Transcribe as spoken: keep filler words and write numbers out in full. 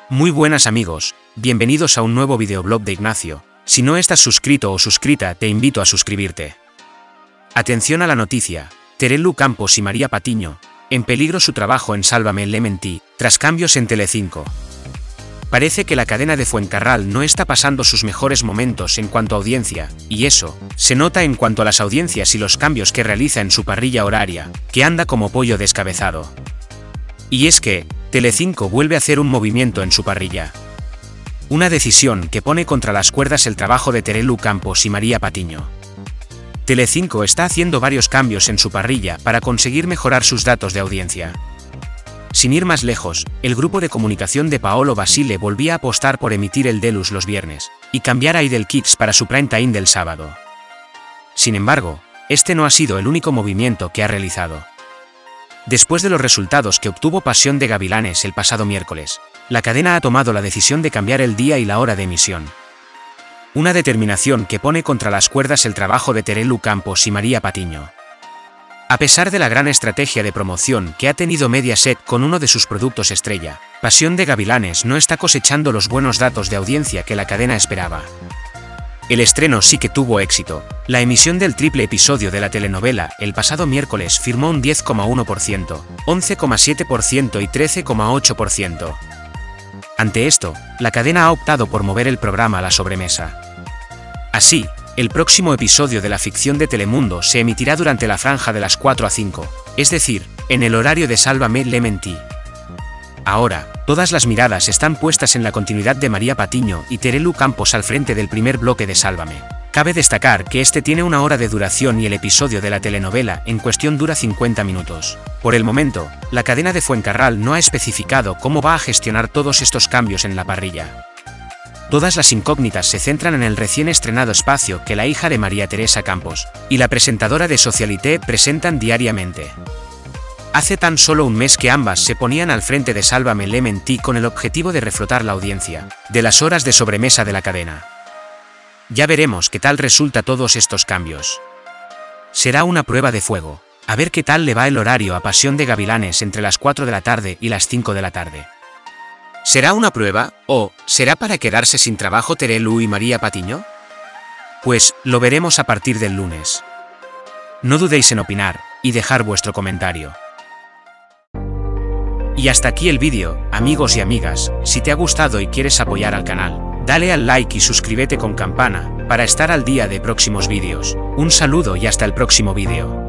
Muy buenas amigos, bienvenidos a un nuevo videoblog de Ignacio. Si no estás suscrito o suscrita, te invito a suscribirte. Atención a la noticia: Terelu Campos y María Patiño, en peligro su trabajo en Sálvame Elementí, tras cambios en Telecinco. Parece que la cadena de Fuencarral no está pasando sus mejores momentos en cuanto a audiencia, y eso se nota en cuanto a las audiencias y los cambios que realiza en su parrilla horaria, que anda como pollo descabezado. Y es que Telecinco vuelve a hacer un movimiento en su parrilla. Una decisión que pone contra las cuerdas el trabajo de Terelu Campos y María Patiño. Telecinco está haciendo varios cambios en su parrilla para conseguir mejorar sus datos de audiencia. Sin ir más lejos, el grupo de comunicación de Paolo Basile volvía a apostar por emitir el Delus los viernes, y cambiar a Idol Kids para su prime time del sábado. Sin embargo, este no ha sido el único movimiento que ha realizado. Después de los resultados que obtuvo Pasión de Gavilanes el pasado miércoles, la cadena ha tomado la decisión de cambiar el día y la hora de emisión. Una determinación que pone contra las cuerdas el trabajo de Terelu Campos y María Patiño. A pesar de la gran estrategia de promoción que ha tenido Mediaset con uno de sus productos estrella, Pasión de Gavilanes no está cosechando los buenos datos de audiencia que la cadena esperaba. El estreno sí que tuvo éxito. La emisión del triple episodio de la telenovela el pasado miércoles firmó un diez coma uno por ciento, once coma siete por ciento y trece coma ocho por ciento. Ante esto, la cadena ha optado por mover el programa a la sobremesa. Así, el próximo episodio de la ficción de Telemundo se emitirá durante la franja de las cuatro a cinco, es decir, en el horario de Sálvame Elementí. Ahora, todas las miradas están puestas en la continuidad de María Patiño y Terelu Campos al frente del primer bloque de Sálvame. Cabe destacar que este tiene una hora de duración y el episodio de la telenovela en cuestión dura cincuenta minutos. Por el momento, la cadena de Fuencarral no ha especificado cómo va a gestionar todos estos cambios en la parrilla. Todas las incógnitas se centran en el recién estrenado espacio que la hija de María Teresa Campos y la presentadora de Socialité presentan diariamente. Hace tan solo un mes que ambas se ponían al frente de Sálvame Elementí con el objetivo de reflotar la audiencia de las horas de sobremesa de la cadena. Ya veremos qué tal resulta todos estos cambios. Será una prueba de fuego, a ver qué tal le va el horario a Pasión de Gavilanes entre las cuatro de la tarde y las cinco de la tarde. ¿Será una prueba, o será para quedarse sin trabajo Terelu y María Patiño? Pues lo veremos a partir del lunes. No dudéis en opinar y dejar vuestro comentario. Y hasta aquí el vídeo, amigos y amigas. Si te ha gustado y quieres apoyar al canal, dale al like y suscríbete con campana, para estar al día de próximos vídeos. Un saludo y hasta el próximo vídeo.